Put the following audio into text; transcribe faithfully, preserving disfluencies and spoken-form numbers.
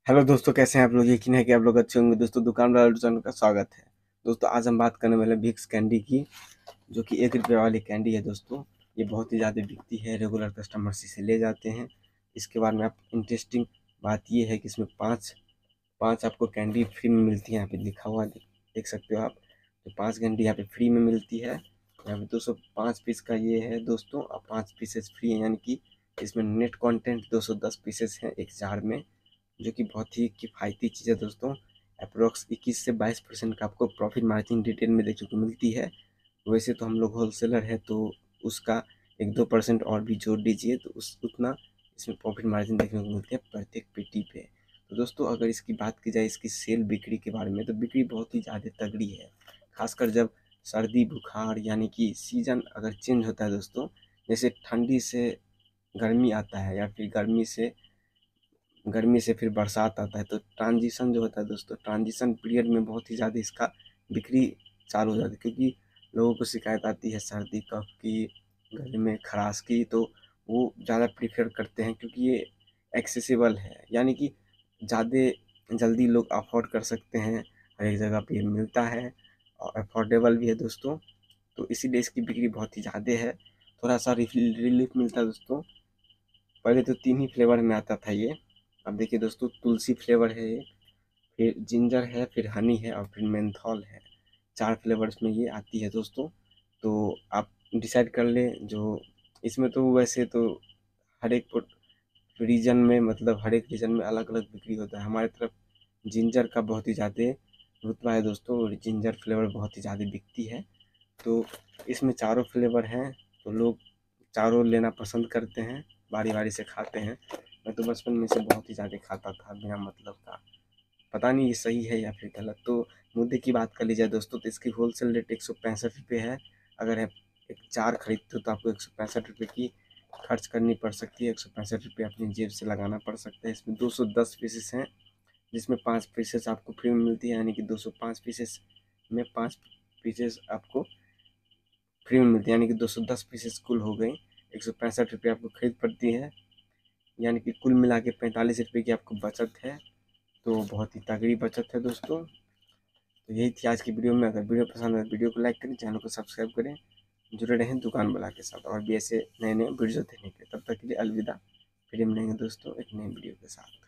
Hello दोस्तों, कैसे हैं आप लोग। यकीन है कि आप लोग अच्छे होंगे। दोस्तों, दुकानदार चैनल का स्वागत है। दोस्तों, आज हम बात करने वाले हैं विक्स कैंडी की, जो कि एक रुपये वाली कैंडी है। दोस्तों, ये बहुत ही ज़्यादा बिकती है, रेगुलर कस्टमर्स इसे ले जाते हैं। इसके बारे में आप इंटरेस्टिंग बात ये है कि इसमें पाँच पाँच आपको कैंडी फ्री में मिलती है। यहाँ पे लिखा हुआ देख देख सकते हो आप। तो पाँच कैंडी यहाँ पे फ्री में मिलती है। यहाँ पे दो सौ पाँच पीस का ये है दोस्तों, और पाँच पीसेस फ्री हैं, यानी कि इसमें नेट कंटेंट दो सौ दस पीसेस हैं एक जार में, जो कि बहुत ही किफ़ायती चीज़ है दोस्तों। अप्रोक्स इक्कीस से बाईस परसेंट का आपको प्रॉफिट मार्जिन रिटेल में देखने को मिलती है। वैसे तो हम लोग होलसेलर है, तो उसका एक दो परसेंट और भी जोड़ दीजिए तो उस उतना इसमें प्रॉफिट मार्जिन देखने को मिलती है प्रत्येक पेटी पे। तो दोस्तों, अगर इसकी बात की जाए इसकी सेल बिक्री के बारे में, तो बिक्री बहुत ही ज़्यादा तगड़ी है। खासकर जब सर्दी बुखार यानी कि सीज़न अगर चेंज होता है दोस्तों, जैसे ठंडी से गर्मी आता है या फिर गर्मी से गर्मी से फिर बरसात आता है, तो ट्रांजिशन जो होता है दोस्तों, ट्रांजिशन पीरियड में बहुत ही ज़्यादा इसका बिक्री चालू हो जाती है। क्योंकि लोगों को शिकायत आती है सर्दी कफ की, गले में खराश की, तो वो ज़्यादा प्रीफर करते हैं क्योंकि ये एक्सेसिबल है, यानी कि ज़्यादा जल्दी लोग अफोर्ड कर सकते हैं। हर एक जगह पे मिलता है और अफोर्डेबल भी है दोस्तों। तो इसीलिए इसकी बिक्री बहुत ही ज़्यादा है। थोड़ा सा रिलीफ मिलता है दोस्तों। पहले तो तीन ही फ्लेवर में आता था ये। अब देखिए दोस्तों, तुलसी फ्लेवर है ये, फिर जिंजर है, फिर हनी है और फिर मेंथॉल है। चार फ्लेवर्स में ये आती है दोस्तों। तो आप डिसाइड कर लें। जो इसमें तो वैसे तो हर एक रीजन में, मतलब हर एक रीजन में अलग अलग बिक्री होता है। हमारी तरफ जिंजर का बहुत ही ज़्यादा रुतबा है दोस्तों, और जिंजर फ्लेवर बहुत ही ज़्यादा बिकती है। तो इसमें चारों फ्लेवर हैं, तो लोग चारों लेना पसंद करते हैं, बारी बारी से खाते हैं। मैं तो बचपन में से बहुत ही ज़्यादा खाता था बिना मतलब का। पता नहीं ये सही है या फिर गलत। तो मुद्दे की बात कर ली जाए दोस्तों, तो इसकी होलसेल रेट एक सौ पैंसठ रुपये है। अगर आप एक चार खरीदते हो तो आपको एक सौ पैंसठ रुपये की खर्च करनी पड़ सकती है। एक सौ पैंसठ रुपये अपनी जेब से लगाना पड़ सकता है। इसमें दो सौ दस पीसेस हैं, जिसमें पाँच पीसेस आपको फ्री में मिलती है, यानी कि दो सौ पाँच पीसेस में पाँच पीसेस आपको फ्री में मिलती है, यानी कि दो सौ दस पीसेस कुल हो गई। एक सौ पैंसठ रुपये आपको खरीद पड़ती है, यानी कि कुल मिला के पैंतालीस रुपये की आपको बचत है। तो बहुत ही तगड़ी बचत है दोस्तों। तो यही थी आज की वीडियो में। अगर वीडियो पसंद है तो वीडियो को लाइक करें, चैनल को सब्सक्राइब करें, जुड़े रहें दुकान वाला के साथ और भी ऐसे नए नए वीडियो देखने के लिए। तब तक के लिए अलविदा। फिर मिलेंगे दोस्तों एक नई वीडियो के साथ।